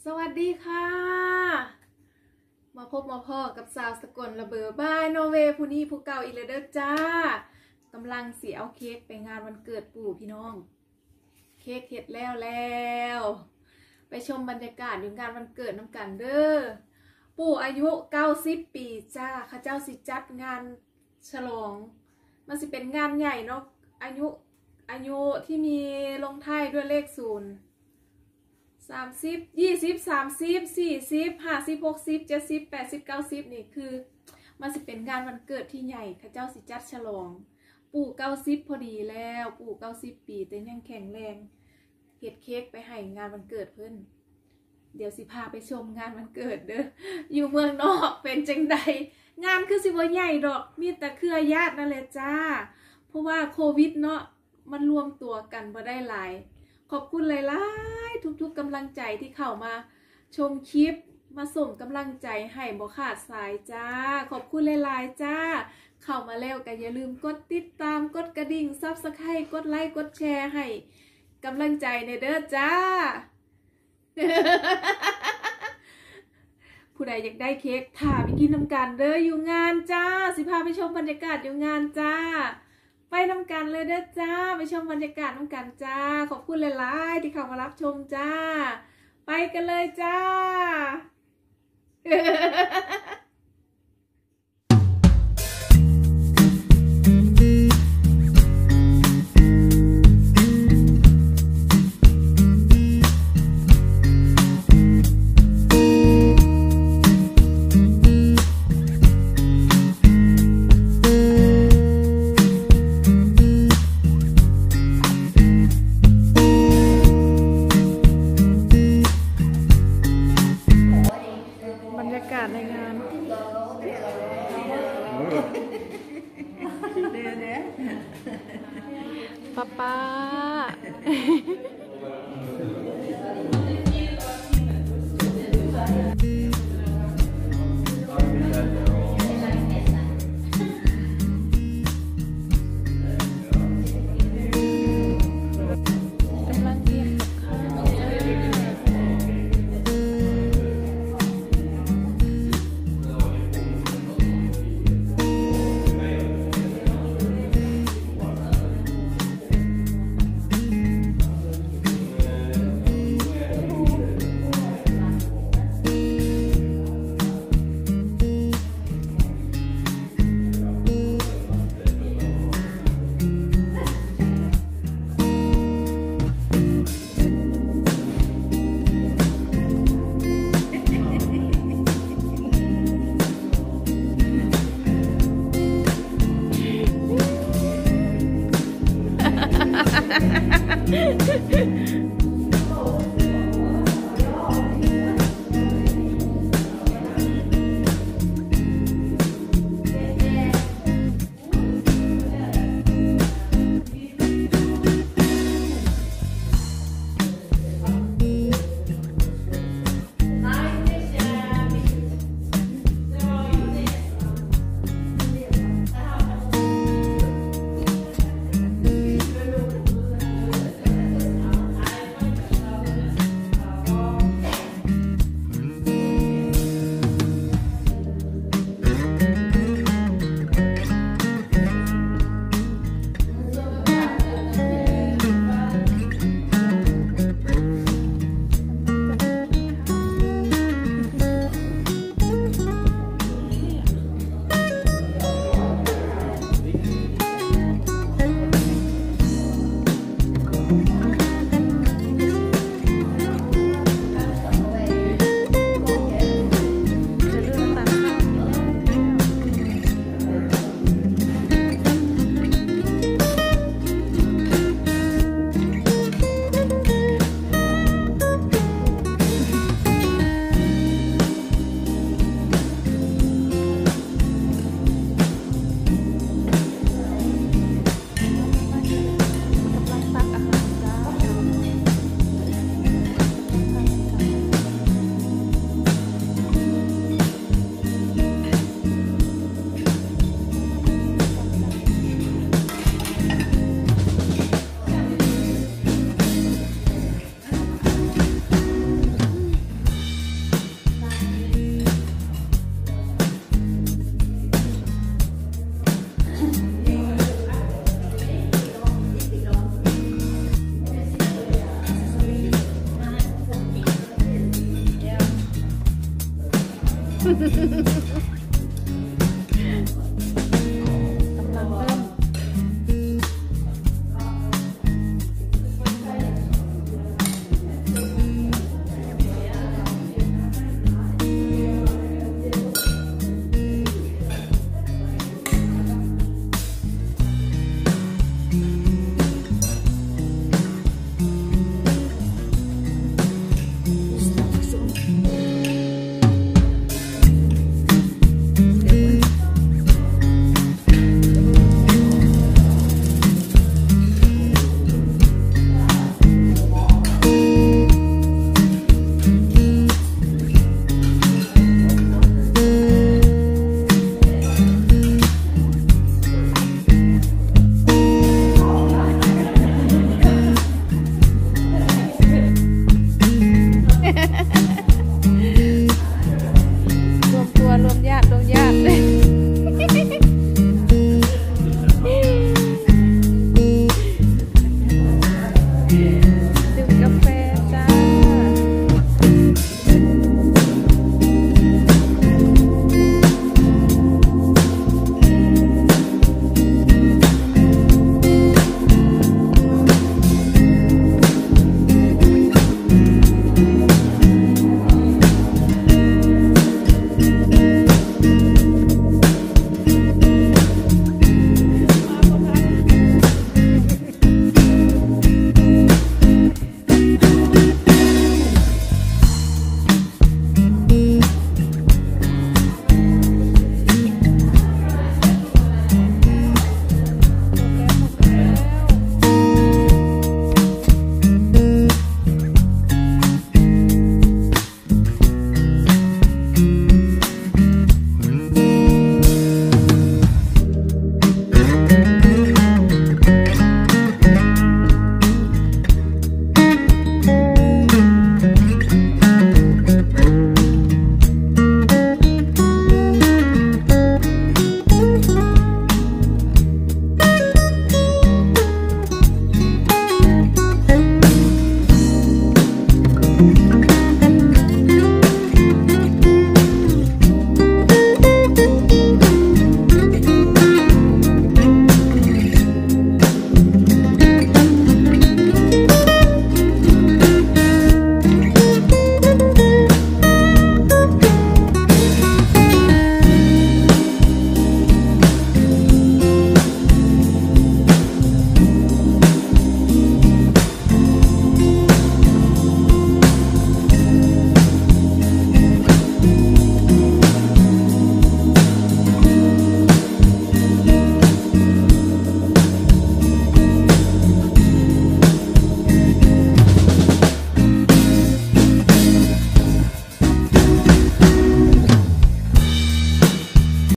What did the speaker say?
สวัสดีค่ะมาพบมาพ่อกับสาวสกลระเบอบ้านโนเวผู้นี้ผู้เก่าอีกแล้วเด้อจ้ากำลังสิเอาเค้กไปงานวันเกิดปู่พี่น้องเค้กเฮ็ดแล้วไปชมบรรยากาศอยู่งานวันเกิดน้ำกันเด้อปู่อายุ90 ปีจ้าข้าเจ้าสิจัดงานฉลองมันสิเป็นงานใหญ่เนาะอายุที่มีลงท้ายด้วยเลข0 30 20 30 40 50 60 70 80 90นี่คือมันสิเป็นงานวันเกิดที่ใหญ่ข้าเจ้าสิจัดฉลองปู่90พอดีแล้วปู่90 ปีแต่ยังแข็งแรงเฮ็ดเค้กไปให้งานวันเกิดเพิ่นเดี๋ยวสิพาไปชมงานวันเกิดเด้ออยู่เมืองนอกเป็นจังใดงานคือสิบ่ใหญ่ดอกมีแต่เครือญาตินั่นแหละจ้าเพราะว่าโควิดเนาะมันรวมตัวกันบ่ได้หลายขอบคุณหลายๆทุกๆกำลังใจที่เข้ามาชมคลิปมาส่งกำลังใจให้บ่ขาดสายจ้าขอบคุณหลายๆจ้าเข้ามาแล้วก็อย่าลืมกดติดตามกดกระดิ่ง Subscribe กดไลค์กดแชร์ให้กำลังใจในเด้อจ้า ผู้ใดอยากได้เค้กถ่าไปกินน้ำกันเด้ออยู่งานจ้าสิพาไปชมบรรยากาศอยู่งานจ้าไปน้ำกันเลยเด้อจ้าไปชมบรรยากาศน้ำกันจ้าขอบคุณหลายๆที่เข้ามารับชมจ้าไปกันเลยจ้า บรรยากาศในงานะ